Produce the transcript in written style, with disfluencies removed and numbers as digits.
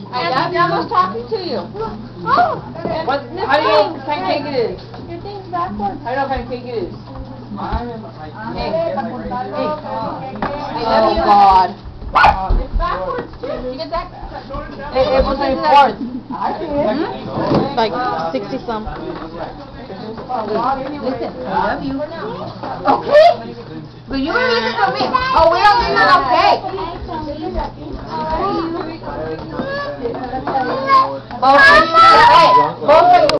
I was talking to you. Oh. What? How do you know what kind of cake it is? Your thing's backwards. How do you know what kind of cake it is? Oh, God. It's backwards, too. You get that? It was my fourth. Like 60-some. Listen, I love you. Okay? But you don't listen to me. Oh, we don't need no cake. Both of you.